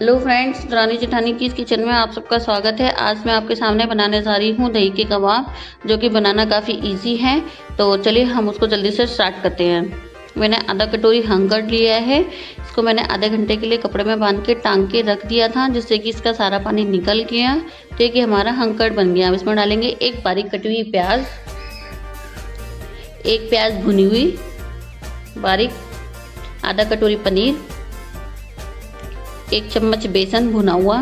Hello friends, रानी जेठानी की kitchen में आप सबका स्वागत है। आज मैं आपके सामने बनाने जा रही हूँ दही के कबाब, जो कि बनाना काफ़ी इजी है। तो चलिए हम उसको जल्दी से स्टार्ट करते हैं। मैंने आधा कटोरी हंकर्ड लिया है। इसको मैंने आधे घंटे के लिए कपड़े में बांध के टांग के रख दिया था, जिससे कि इसका सारा पानी निकल गया। तो ये हमारा हंकर्ड बन गया। अब इसमें डालेंगे एक बारीक कटी हुई प्याज, एक प्याज भुनी हुई बारीक, आधा कटोरी पनीर, एक चम्मच बेसन भुना हुआ,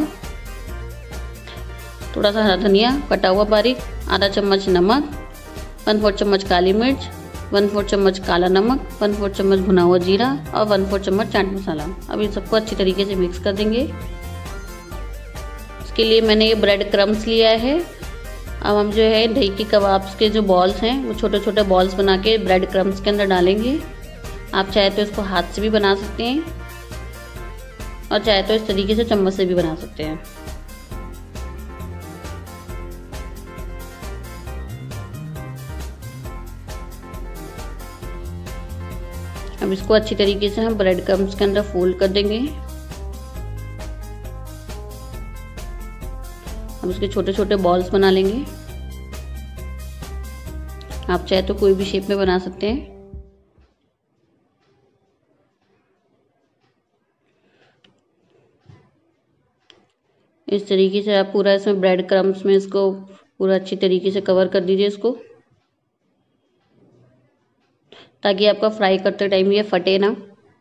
थोड़ा सा हरा धनिया कटा हुआ बारीक, आधा चम्मच नमक, 1/4 चम्मच काली मिर्च, 1/4 चम्मच काला नमक, 1/4 चम्मच भुना हुआ जीरा और 1/4 चम्मच चाट मसाला। अब इन सबको अच्छी तरीके से मिक्स कर देंगे। इसके लिए मैंने ये ब्रेड क्रम्स लिया है। अब हम जो है दही के कबाब्स के जो बॉल्स हैं वो छोटे छोटे बॉल्स बना के ब्रेड क्रम्स के अंदर डालेंगे। आप चाहे तो इसको हाथ से भी बना सकते हैं और चाहे तो इस तरीके से चम्मच से भी बना सकते हैं। अब इसको अच्छी तरीके से हम ब्रेड क्रम्स के अंदर फोल्ड कर देंगे। अब इसके छोटे छोटे बॉल्स बना लेंगे। आप चाहे तो कोई भी शेप में बना सकते हैं। इस तरीके से आप पूरा इसमें ब्रेड क्रम्स में इसको पूरा अच्छी तरीके से कवर कर दीजिए इसको, ताकि आपका फ्राई करते टाइम ये फटे ना।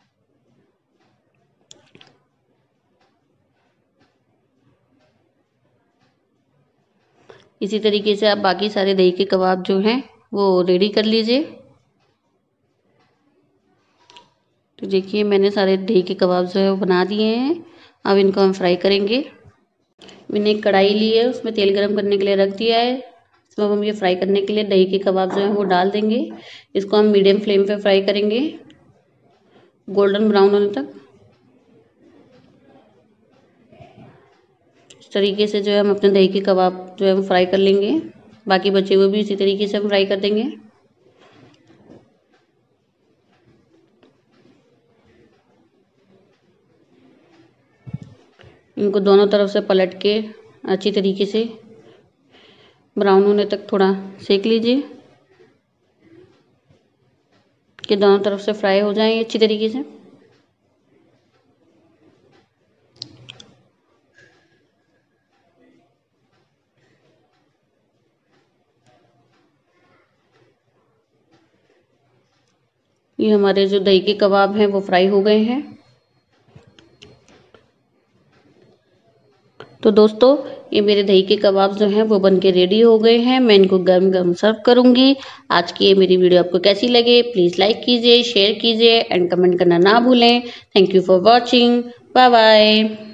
इसी तरीके से आप बाकी सारे दही के कबाब जो हैं वो रेडी कर लीजिए। तो देखिए मैंने सारे दही के कबाब जो है वो बना दिए हैं। अब इनको हम फ्राई करेंगे। मैंने एक कढ़ाई ली है, उसमें तेल गरम करने के लिए रख दिया है। इसमें हम ये फ्राई करने के लिए दही के कबाब जो है वो डाल देंगे। इसको हम मीडियम फ्लेम पे फ्राई करेंगे, गोल्डन ब्राउन होने तक। इस तरीके से जो है हम अपने दही के कबाब जो है वो फ्राई कर लेंगे। बाकी बचे हुए भी इसी तरीके से हम फ्राई कर देंगे। इनको दोनों तरफ से पलट के अच्छी तरीके से ब्राउन होने तक थोड़ा सेक लीजिए, कि दोनों तरफ से फ्राई हो जाएं अच्छी तरीके से। ये हमारे जो दही के कबाब हैं वो फ्राई हो गए हैं। तो दोस्तों ये मेरे दही के कबाब जो हैं वो बनके रेडी हो गए हैं। मैं इनको गर्म गर्म सर्व करूंगी। आज की ये मेरी वीडियो आपको कैसी लगे प्लीज़ लाइक कीजिए, शेयर कीजिए एंड कमेंट करना ना भूलें। Thank you for watching. Bye bye.